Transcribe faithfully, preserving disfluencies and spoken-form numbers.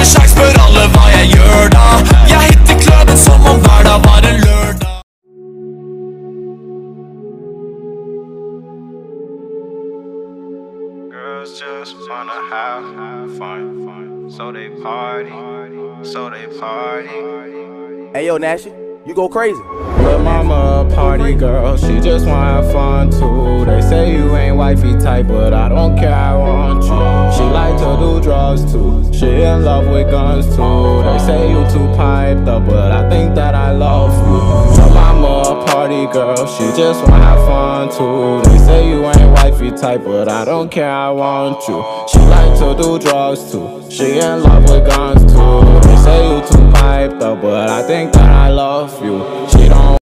med sjakk, spør alle hva jeg gjør da. Jeg hitter klubben som om hver dag var en lørdag. Girls just wanna have fun, so they party, so they party. Hey yo, Nash, you go crazy. Lil' mama a party girl, she just wanna have fun too. They say you ain't wifey type, but I don't care, I want you. She like to do drugs too, she in love with guns too. They say you too piped up, but I think that I love you. Lil' mama a party girl, she just wanna have fun too. They say you ain't wifey type, but I don't care, I want you. She like to do drugs too, she in love with guns too. They say you too piped up, but I think that I love you. She don't